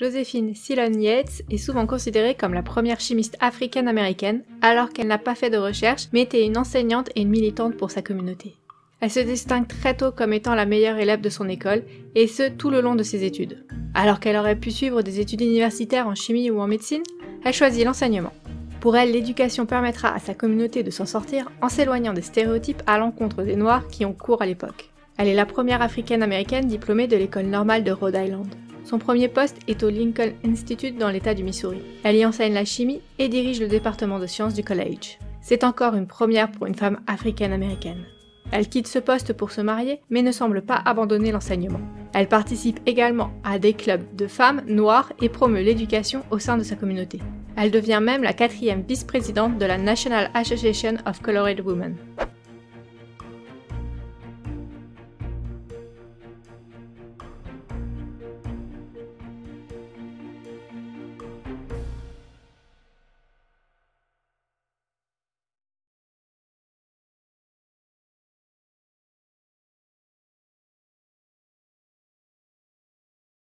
Joséphine Ceylon Yates est souvent considérée comme la première chimiste africaine-américaine, alors qu'elle n'a pas fait de recherche, mais était une enseignante et une militante pour sa communauté. Elle se distingue très tôt comme étant la meilleure élève de son école, et ce tout le long de ses études. Alors qu'elle aurait pu suivre des études universitaires en chimie ou en médecine, elle choisit l'enseignement. Pour elle, l'éducation permettra à sa communauté de s'en sortir en s'éloignant des stéréotypes à l'encontre des Noirs qui ont cours à l'époque. Elle est la première africaine-américaine diplômée de l'école normale de Rhode Island. Son premier poste est au Lincoln Institute dans l'État du Missouri. Elle y enseigne la chimie et dirige le département de sciences du collège. C'est encore une première pour une femme africaine-américaine. Elle quitte ce poste pour se marier, mais ne semble pas abandonner l'enseignement. Elle participe également à des clubs de femmes noires et promeut l'éducation au sein de sa communauté. Elle devient même la 4e vice-présidente de la National Association of Colored Women.